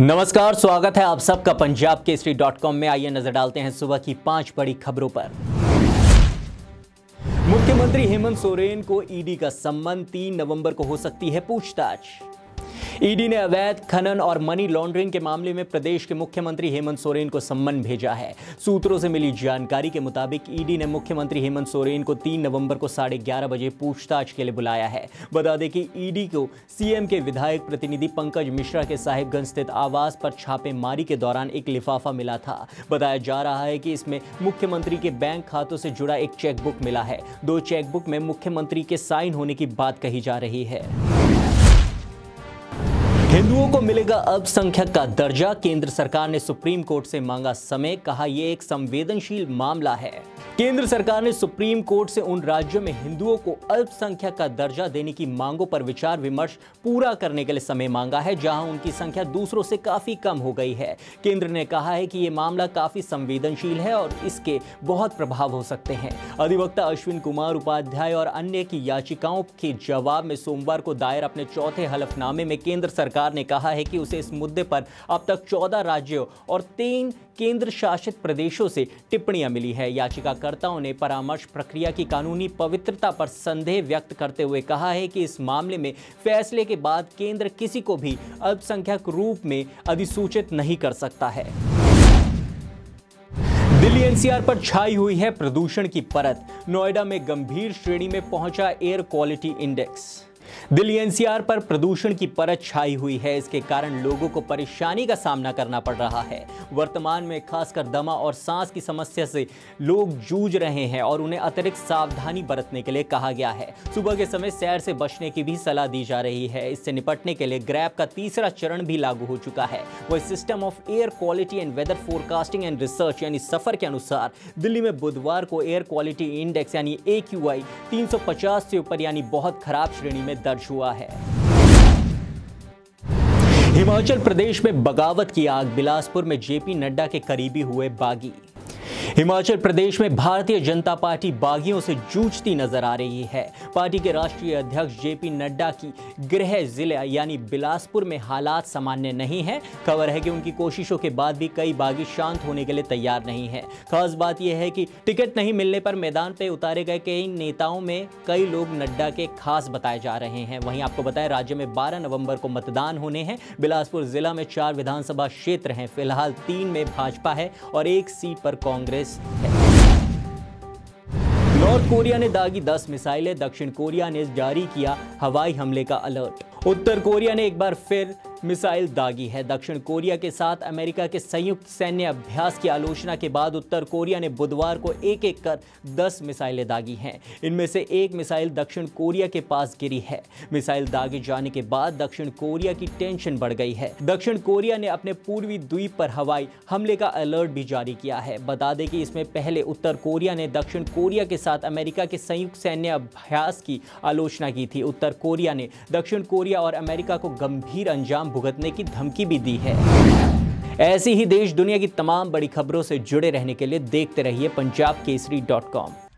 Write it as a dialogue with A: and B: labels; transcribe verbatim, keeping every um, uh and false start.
A: नमस्कार, स्वागत है आप सबका पंजाब केसरी डॉट कॉम में। आइए नजर डालते हैं सुबह की पांच बड़ी खबरों पर। मुख्यमंत्री हेमंत सोरेन को ईडी का सम्मन, तीन नवंबर को हो सकती है पूछताछ। ईडी ने अवैध खनन और मनी लॉन्ड्रिंग के मामले में प्रदेश के मुख्यमंत्री हेमंत सोरेन को सम्मन भेजा है। सूत्रों से मिली जानकारी के मुताबिक ईडी ने मुख्यमंत्री हेमंत सोरेन को तीन नवंबर को साढ़े ग्यारह बजे पूछताछ के लिए बुलाया है। बता दें कि ईडी को सीएम के विधायक प्रतिनिधि पंकज मिश्रा के साहिबगंज स्थित आवास पर छापेमारी के दौरान एक लिफाफा मिला था। बताया जा रहा है कि इसमें मुख्यमंत्री के बैंक खातों से जुड़ा एक चेकबुक मिला है। दो चेकबुक में मुख्यमंत्री के साइन होने की बात कही जा रही है। हिंदुओं को मिलेगा अल्पसंख्यक का दर्जा, केंद्र सरकार ने सुप्रीम कोर्ट से मांगा समय, कहा यह एक संवेदनशील मामला है। केंद्र सरकार ने सुप्रीम कोर्ट से उन राज्यों में हिंदुओं को अल्पसंख्यक का दर्जा देने की मांगों पर विचार विमर्श पूरा करने के लिए समय मांगा है, जहां उनकी संख्या दूसरों से काफी कम हो गई है। केंद्र ने कहा है कि यह मामला काफी संवेदनशील है और इसके बहुत प्रभाव हो सकते हैं। अधिवक्ता अश्विन कुमार उपाध्याय और अन्य की याचिकाओं के जवाब में सोमवार को दायर अपने चौथे हलफनामे में केंद्र सरकार ने कहा है कि उसे इस मुद्दे पर अब तक चौदह राज्यों और तीन केंद्र शासित प्रदेशों से टिप्पणियां मिली है। याचिकाकर्ताओं ने परामर्श प्रक्रिया की कानूनी पवित्रता पर संदेह व्यक्त करते हुए कहा है कि इस मामले में फैसले के बाद केंद्र किसी को भी अल्पसंख्यक रूप में अधिसूचित नहीं कर सकता है। दिल्ली एनसीआर पर छाई हुई है प्रदूषण की परत, नोएडा में गंभीर श्रेणी में पहुंचा air quality index. Delhi NCR पर प्रदूषण की परत छाई हुई है। इसके कारण लोगों को परेशानी का सामना करना पड़ रहा है। वर्तमान में खासकर दमा और सांस की समस्या से लोग जूझ रहे हैं और उन्हें अतिरिक्त सावधानी बरतने के लिए कहा गया है। सुबह के समय सैर से बचने की भी सलाह दी जा रही है। इससे निपटने के लिए ग्रैब का तीसरा चरण भी लागू हो चुका है। वह system of air quality and weather forecasting and research यानी सफर के अनुसार दिल्ली में बुधवार को एयर क्वालिटी इंडेक्स यानी ए क्यू आई तीन सौ पचास से ऊपर यानी बहुत खराब श्रेणी में दर्ज हुआ है। हिमाचल प्रदेश में बगावत की आग, बिलासपुर में जेपी नड्डा के करीबी हुए बागी। हिमाचल प्रदेश में भारतीय जनता पार्टी बागियों से जूझती नजर आ रही है। पार्टी के राष्ट्रीय अध्यक्ष जेपी नड्डा की गृह जिला यानी बिलासपुर में हालात सामान्य नहीं है। खबर है कि उनकी कोशिशों के बाद भी कई बागी शांत होने के लिए तैयार नहीं है। खास बात यह है कि टिकट नहीं मिलने पर मैदान पर उतारे गए कई नेताओं में कई लोग नड्डा के खास बताए जा रहे हैं। वहीं आपको बताएं, राज्य में बारह नवंबर को मतदान होने हैं। बिलासपुर जिला में चार विधानसभा क्षेत्र हैं। फिलहाल तीन में भाजपा है और एक सीट पर कांग्रेस है। नॉर्थ कोरिया ने दागी दस मिसाइलें, दक्षिण कोरिया ने जारी किया हवाई हमले का अलर्ट। उत्तर कोरिया ने एक बार फिर मिसाइल दागी है। दक्षिण कोरिया के साथ अमेरिका के संयुक्त सैन्य अभ्यास की आलोचना के बाद उत्तर कोरिया ने बुधवार को एक एक कर दस मिसाइलें दागी हैं। इनमें से एक मिसाइल दक्षिण कोरिया के पास गिरी है। मिसाइल दागे जाने के बाद दक्षिण कोरिया की टेंशन बढ़ गई है। दक्षिण कोरिया ने अपने पूर्वी द्वीप पर हवाई हमले का अलर्ट भी जारी किया है। बता दें कि इसमें पहले उत्तर कोरिया ने दक्षिण कोरिया के साथ अमेरिका के संयुक्त सैन्य अभ्यास की आलोचना की थी। उत्तर कोरिया ने दक्षिण कोरिया और अमेरिका को गंभीर अंजाम भुगतने की धमकी भी दी है। ऐसी ही देश दुनिया की तमाम बड़ी खबरों से जुड़े रहने के लिए देखते रहिए पंजाब केसरी डॉट कॉम।